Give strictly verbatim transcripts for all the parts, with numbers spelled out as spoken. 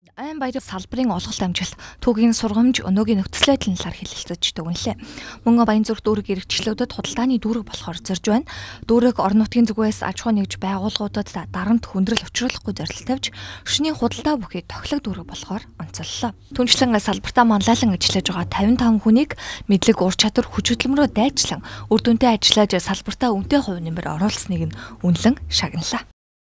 Айн баяр салбарын олголт амжилт түүгийн сургамж өнөөгийн нөхцөл байдлын талаар хэлэлцэж дүгнэлээ. Мөн Баянзүрх дүүрэг эрхчлөөдөд худалдааны дүүрэг болохоор зорж байна. Дүүрэг орон нутгийн зүгээс аж ахуй нэгж байгууллагуудад дарамт хүндрэл учруулахгүй зорилт тавьж шөнийн худалдаа бүхий тохилог дүүрэг болохоор онцоллоо. Түнчлэн салбартаа манлайлан ажиллаж байгаа тавин таван хүнийг мэдлэг ур чадвар хүч хөдөлмөрөөр дайчлан үр дүнтэй ажиллаж салбартаа үнэтэй хувь нэмэр оруулсныг нь үнэлэн шагналаа.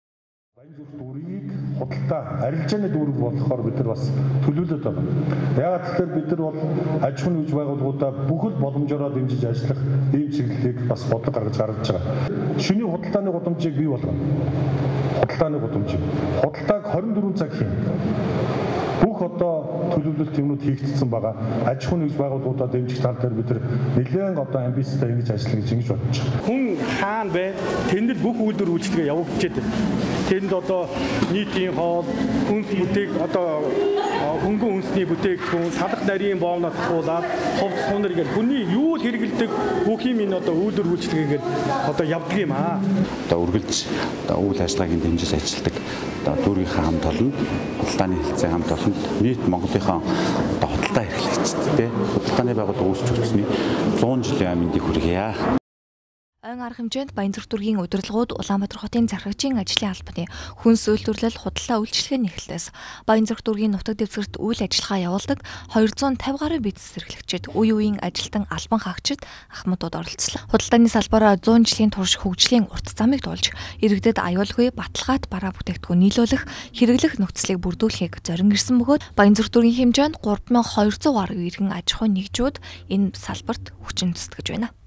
Худалдаа арилжааны дүүрэг болохоор бид нар бас төлөвлөд байна. Яагаад гэвэл бид нар бол аж ахуйн нэгж байгууллагуудаа бүхэл боломжоор дэмжиж ажиллах ийм чиглэлийг бас бодлого гаргаж гаргаж байгаа. Шөнийн худалдааны гудамжийг бий болгоно. Худалдааны гудамжийг. Худалдааг хорин дөрвөн цаг хийн. Бүх одоо төлөвлөлт юмнууд хийгдсэн байгаа. Аж ахуйн нэгж байгууллагуудаа дэмжих тал дээр бид нар нэлээд одоо амбицтай ингэж ажиллах гэж ингэж бодож байна. Хүн хаана бэ? Тэнд л бүх үйлдвэр үйлчлэгээ явагдаж байна. Тэнд одоо нийтийн хоол, хүнс бүтээг одоо хөнгөн хүнсний бүтээгдэхүүн, салах нарийн боомноос хуулаад ховц сунар гэж хүний юу л хэрэгэлдэг бүх юм энэ одоо үйлдвэр үйлчлэгээ ингээд одоо явдаг юм аа. Одоо үргэлж одоо үйл ажиллагааг дэмжиж ажилладаг одоо дүүргийнхаа хамт олон худалдааны хэлцээ хамт олонд нийт Монголынхаа одоо худалдаа эрхлэгчдтэй худалдааны байгууллага үүсч өгсөний зуун жилийн аминдыг хүргье. Ойн арга хэмжээнд Баянзүрх дүүргийн удирдлагууд Улаанбаатар хотын зархагчийн ажлын албаны хүнс үйлдвэрлэл худалдаа үйлчилгээний эхлэлээс Баянзүрх дүүргийн нутаг дэвсгэрт үйл ажиллагаа явуулдаг двести гаруй бизнес эрхлэгчид үе үеийн ажилтан албан хаагчид ахмадууд оролцлоо. Худалдааны салбараа зуун жилийн турш хөгжлийн урт замыг туулж иргэдэд аюулгүй баталгаат бараа бүтээгдэхүүн нийлүүлэх хэрэглэх нөхцөлийг бүрдүүлэхийг зорин ирсэн бөгөөд Баянзүрх дүүргийн хэмжээнд гурван мянган хоёр зуун гаруй иргэн аж ахуйн нэгжүүд энэ салбарт хүчин цэцтгэж байна.